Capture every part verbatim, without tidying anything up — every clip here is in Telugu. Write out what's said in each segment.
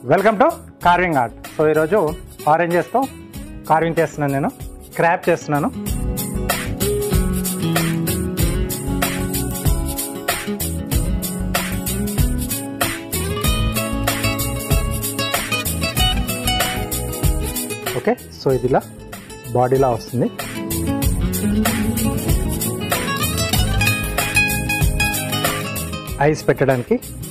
Welcome to carving art. So ఈరోజు ఆరెంజెస్తో కార్వింగ్ చేస్తున్నాను, నేను క్రాప్ చేస్తున్నాను. ఓకే, సో ఇది ఇలా బాడీలా వస్తుంది. ఐస్ పెట్టడానికి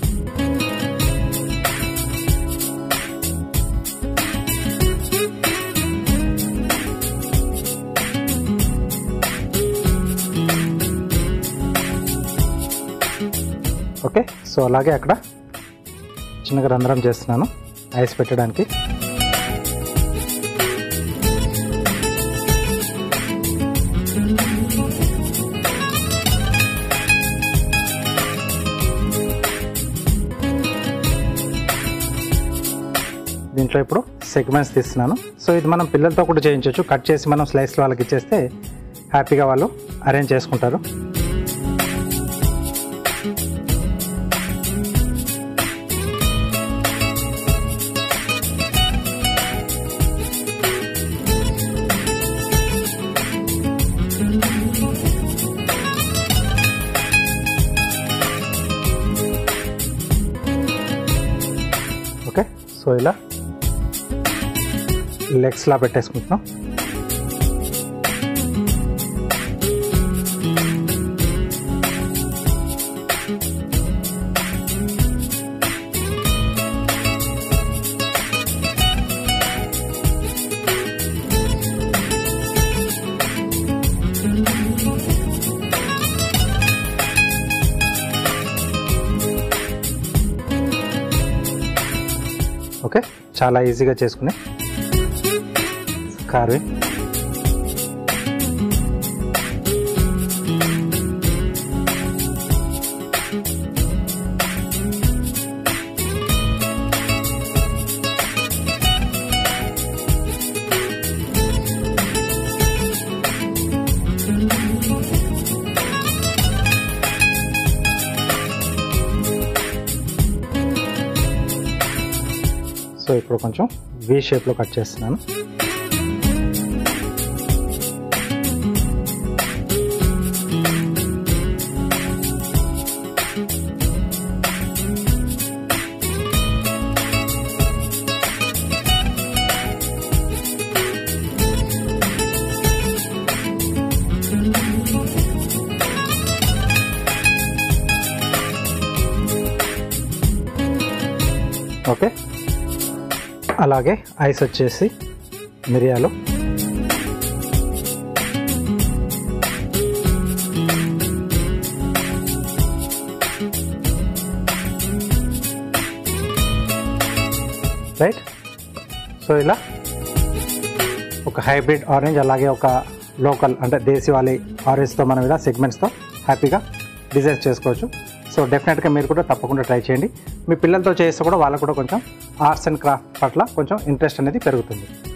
ఓకే, సో అలాగే అక్కడ చిన్నగా రంధ్రం చేస్తున్నాను ఐస్ పెట్టడానికి. దీంట్లో ఇప్పుడు సెగ్మెంట్స్ తీస్తున్నాను. సో ఇది మనం పిల్లలతో కూడా చేయించవచ్చు. కట్ చేసి మనం స్లైస్లో వాళ్ళకి ఇచ్చేస్తే హ్యాపీగా వాళ్ళు అరేంజ్ చేసుకుంటారు. ఓకే, సో ఇలా లెగ్స్లా పెట్టేసుకుంటున్నాం. ఓకే, చాలా ఈజీగా చేసుకునే కార్వింగ్. సో ఇప్పుడు కొంచెం వి షేప్లో కట్ చేస్తున్నాను. ఓకే, అలాగే ఐస్ వచ్చేసి మిరియాలు, రైట్. సో ఇలా ఒక హైబ్రిడ్ ఆరెంజ్, అలాగే ఒక లోకల్ అంటే దేశీవాలి ఆరెంజ్తో మనం ఇలా సెగ్మెంట్స్తో హ్యాపీగా డిజైన్ చేసుకోవచ్చు. సో డెఫినెట్గా మీరు కూడా తప్పకుండా ట్రై చేయండి. మీ పిల్లలతో చేస్తే కూడా వాళ్ళకు కూడా కొంచెం ఆర్ట్స్ అండ్ క్రాఫ్ట్ పట్ల కొంచెం ఇంట్రెస్ట్ అనేది పెరుగుతుంది.